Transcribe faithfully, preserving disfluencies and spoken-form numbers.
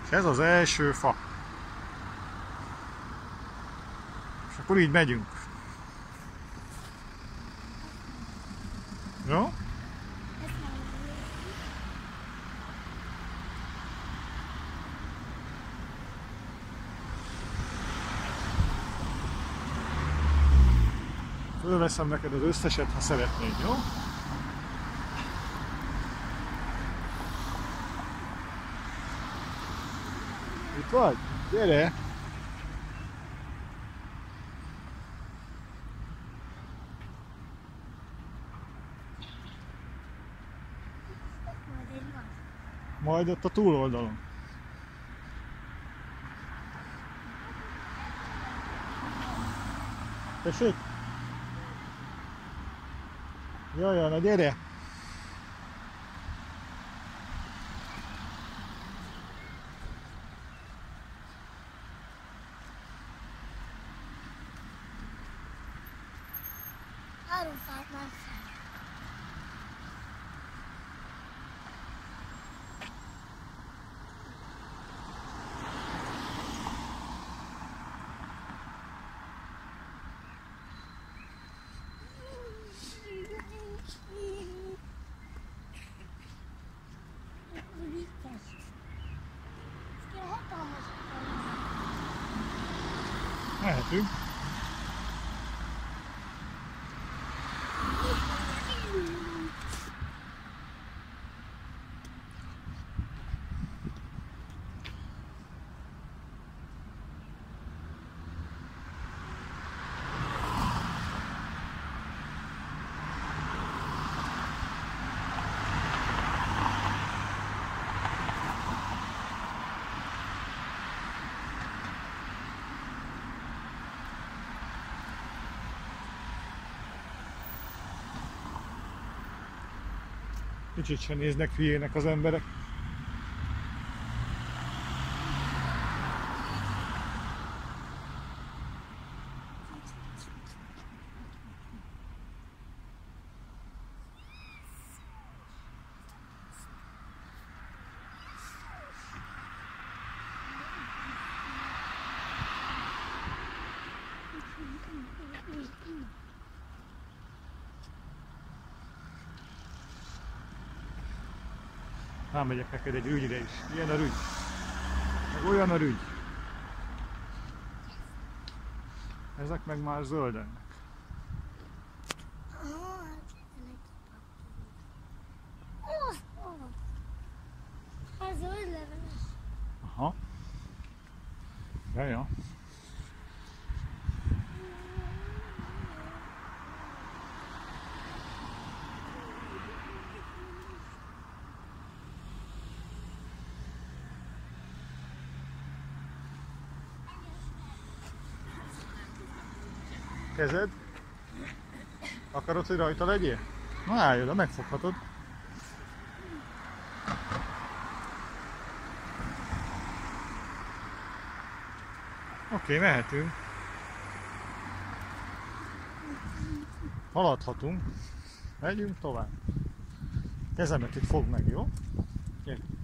És ez az első fa. És akkor így megyünk. Jó? Fölveszem neked az összeset, ha szeretnéd, jó? Itt vagy? Gyere! Majd ott a túloldalon. Tessék? Jaj, na gyere! Árufát már fel. Mehetünk. Kicsit sem néznek hülyének az emberek. Rámegyek neked egy rügyre is. Ilyen a rügy. Meg olyan a rügy. Ezek meg már zöldenek. Ez zöld leveles. Aha. Jaja. Kezed? Akarod, hogy rajta legyél? Na állj oda, megfoghatod. Oké, mehetünk. Haladhatunk. Megyünk tovább. Kezemet itt fogd meg, jó? Gyere.